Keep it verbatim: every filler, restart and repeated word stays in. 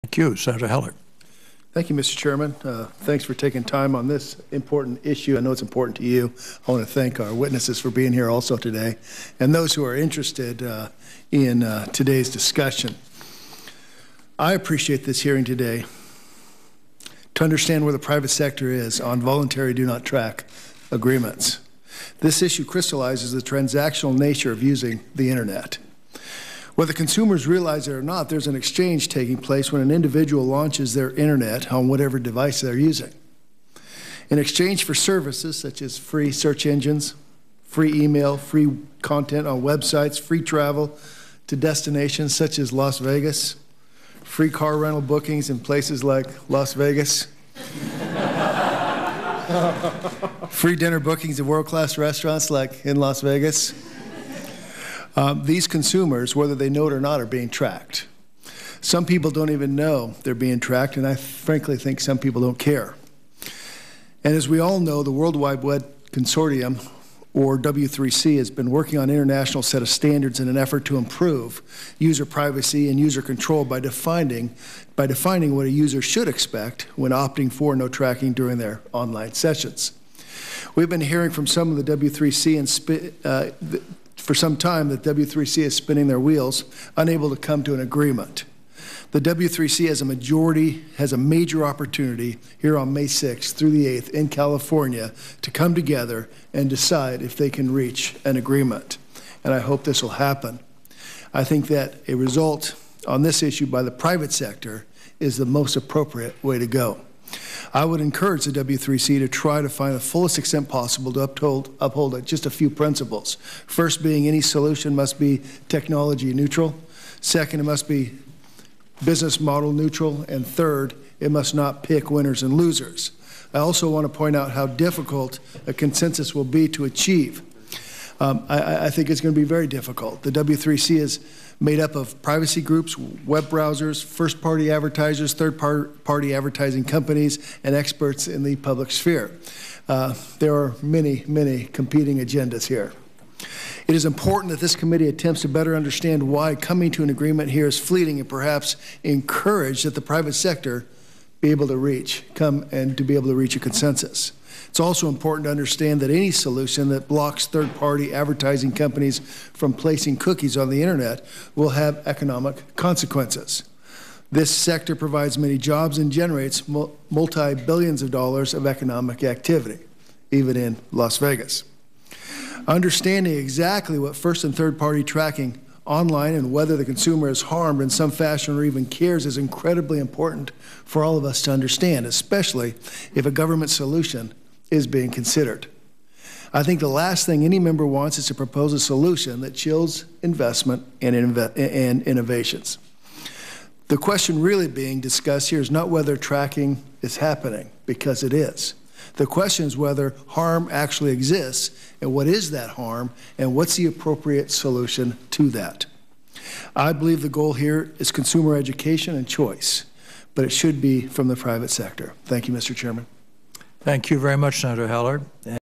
Thank you. Senator Heller. Thank you, Mister Chairman. Uh, thanks for taking time on this important issue. I know it's important to you. I want to thank our witnesses for being here also today, and those who are interested uh, in uh, today's discussion. I appreciate this hearing today to understand where the private sector is on voluntary do not track agreements. This issue crystallizes the transactional nature of using the internet. Whether consumers realize it or not, there's an exchange taking place when an individual launches their internet on whatever device they're using. In exchange for services such as free search engines, free email, free content on websites, free travel to destinations such as Las Vegas, free car rental bookings in places like Las Vegas, free dinner bookings at world-class restaurants like in Las Vegas. Um, these consumers, whether they know it or not, are being tracked. Some people don't even know they're being tracked, and I frankly think some people don't care. And as we all know, the World Wide Web Consortium, or W three C, has been working on an international set of standards in an effort to improve user privacy and user control by defining, by defining what a user should expect when opting for no tracking during their online sessions. We've been hearing from some of the W three C and uh, for some time that W three C is spinning their wheels, unable to come to an agreement. The W three C has a majority, has a major opportunity here on May sixth through the eighth in California to come together and decide if they can reach an agreement. And I hope this will happen. I think that a result on this issue by the private sector is the most appropriate way to go. I would encourage the W three C to try to find the fullest extent possible to uphold, uphold just a few principles. First being any solution must be technology neutral. Second, it must be business model neutral. And third, it must not pick winners and losers. I also want to point out how difficult a consensus will be to achieve. Um, I, I think it's going to be very difficult. The W three C is made up of privacy groups, web browsers, first-party advertisers, third-party advertising companies, and experts in the public sphere. Uh, there are many, many competing agendas here. It is important that this committee attempts to better understand why coming to an agreement here is fleeting and perhaps encourage that the private sector be able to reach, come and to be able to reach a consensus. It's also important to understand that any solution that blocks third-party advertising companies from placing cookies on the internet will have economic consequences. This sector provides many jobs and generates multi-billions of dollars of economic activity, even in Las Vegas. Understanding exactly what first and third-party tracking online and whether the consumer is harmed in some fashion or even cares is incredibly important for all of us to understand, especially if a government solution is being considered. I think the last thing any member wants is to propose a solution that chills investment and, inve and innovations. The question really being discussed here is not whether tracking is happening, because it is. The question is whether harm actually exists, and what is that harm, and what's the appropriate solution to that. I believe the goal here is consumer education and choice, but it should be from the private sector. Thank you, Mister Chairman. Thank you very much, Senator Heller.